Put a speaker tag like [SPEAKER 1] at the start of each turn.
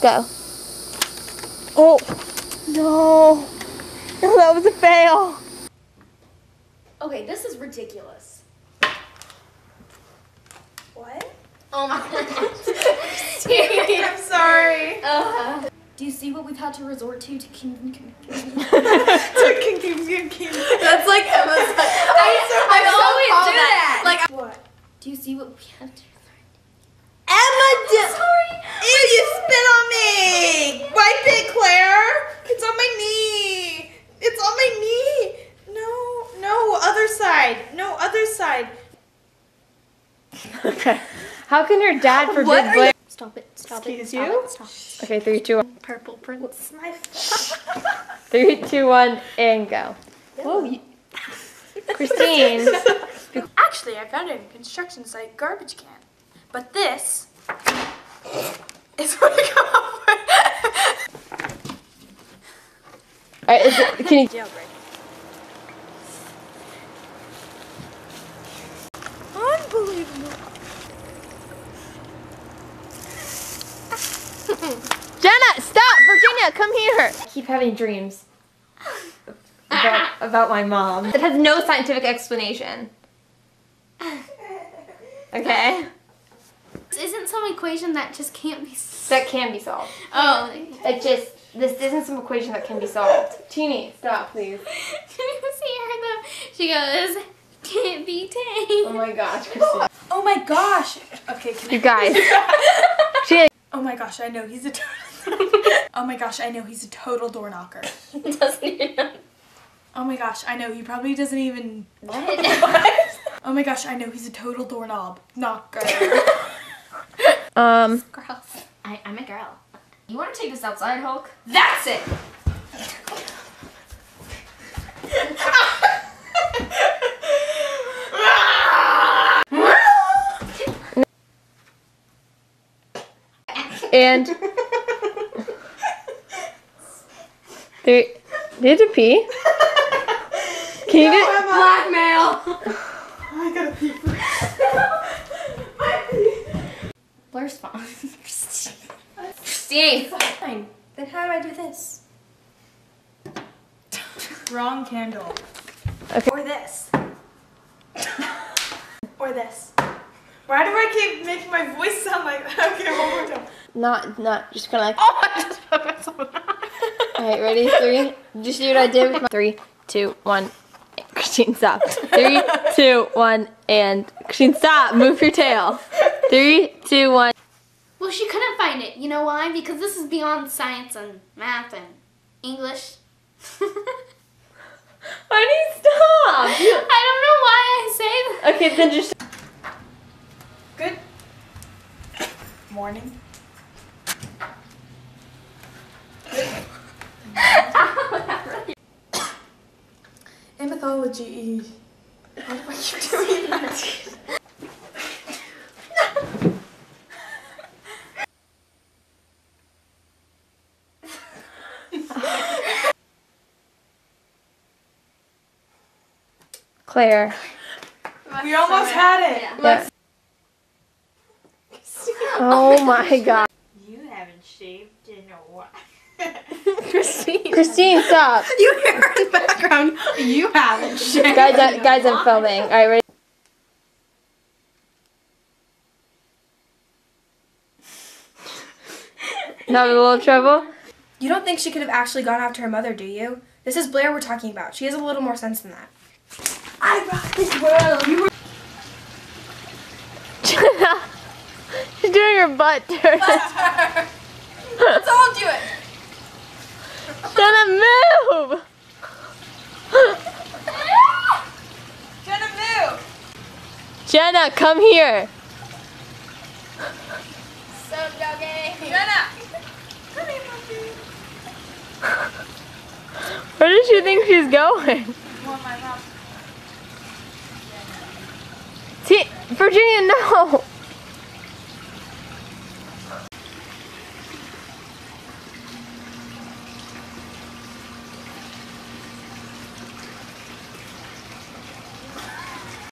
[SPEAKER 1] Go. Oh, no. No, that was a fail.
[SPEAKER 2] Okay, this is ridiculous. What?
[SPEAKER 3] Oh my god.
[SPEAKER 2] I'm sorry.
[SPEAKER 3] Do you see what we've had to resort to king?
[SPEAKER 2] That's like Emma's.
[SPEAKER 3] I always do that.
[SPEAKER 2] Like what?
[SPEAKER 3] Do you see what we have to?
[SPEAKER 2] Emma did.
[SPEAKER 3] Sorry.
[SPEAKER 2] Ew! You spit on me. Wipe it, Claire. It's on my knee. It's on my knee. No, other side. No, other side.
[SPEAKER 1] Okay. How can your dad forbid Blair?
[SPEAKER 3] Stop it. Stop
[SPEAKER 2] Excuse
[SPEAKER 3] it.
[SPEAKER 2] you?
[SPEAKER 3] Stop.
[SPEAKER 1] Okay, 3, 2, 1.
[SPEAKER 3] Purple prince.
[SPEAKER 2] My
[SPEAKER 1] 3, 2, 1, and go.
[SPEAKER 3] Whoa.
[SPEAKER 1] Christine.
[SPEAKER 4] Actually, I found it in a construction site garbage can. But this is what I come up with.
[SPEAKER 1] Alright, can you?
[SPEAKER 4] Jailbreak.
[SPEAKER 2] unbelievable.
[SPEAKER 1] Jenna, stop! Virginia, come here! I keep having dreams about my mom. It has no scientific explanation. Okay?
[SPEAKER 3] This isn't some equation that just can't be solved.
[SPEAKER 1] That can be solved.
[SPEAKER 3] Oh.
[SPEAKER 1] This isn't some equation that can be solved. Teeny, stop, please.
[SPEAKER 3] Can you see her though? She goes, can't be tamed.
[SPEAKER 1] Oh my gosh, Christine.
[SPEAKER 4] Oh my gosh. Okay,
[SPEAKER 1] You guys.
[SPEAKER 4] Oh my gosh, I know he's a Oh my gosh, I know he's a total door knocker.
[SPEAKER 3] Doesn't even know.
[SPEAKER 4] Oh my gosh, I know he probably doesn't even
[SPEAKER 3] What?
[SPEAKER 4] Oh my gosh, I know he's a total doorknob knocker.
[SPEAKER 3] Girls. I'm a girl. You want to take this outside, Hulk?
[SPEAKER 4] That's it.
[SPEAKER 1] And there, did you pee? Can you do
[SPEAKER 3] Blackmail!
[SPEAKER 4] I gotta pee
[SPEAKER 3] Blair's fine. Christine.
[SPEAKER 4] Fine. Then how do I do this? Wrong candle.
[SPEAKER 1] Okay.
[SPEAKER 4] Or this. Or this. Why do I keep making my voice sound like that? Okay, one more time.
[SPEAKER 1] not just kind of like.
[SPEAKER 4] Oh, I just put myself on.
[SPEAKER 1] Alright, ready? 3. Just do what I did with my 3, 2, 1. Christine, stop. 3, 2, 1, and Christine, stop. Move your tail. 3, 2, 1.
[SPEAKER 3] Well, she couldn't find it. You know why? Because this is beyond science and math and English.
[SPEAKER 1] Honey, stop.
[SPEAKER 3] I don't know why I say that.
[SPEAKER 1] Okay, then just.
[SPEAKER 4] Good morning. In mythology. Why do I keep doing that?
[SPEAKER 1] Claire.
[SPEAKER 4] We almost had it.
[SPEAKER 1] Yeah. Oh my god.
[SPEAKER 5] You haven't shaved in a while.
[SPEAKER 1] Christine, stop.
[SPEAKER 4] You hear her in the background. You haven't shaved.
[SPEAKER 1] Guys, I'm filming. Alright, ready? Having a little trouble?
[SPEAKER 6] You don't think she could have actually gone after her mother, do you? This is Blair we're talking about. She has a little more sense than that.
[SPEAKER 4] I rock this world. You were
[SPEAKER 1] Jenna, she's doing her butt turn.
[SPEAKER 4] Let's all do it.
[SPEAKER 1] Jenna, move!
[SPEAKER 4] Jenna, move.
[SPEAKER 1] Jenna, come here.
[SPEAKER 3] So joking.
[SPEAKER 4] Jenna. Come here, puppy.
[SPEAKER 1] Where does she think she's going?
[SPEAKER 4] You want my mouth?
[SPEAKER 1] See, Virginia, no.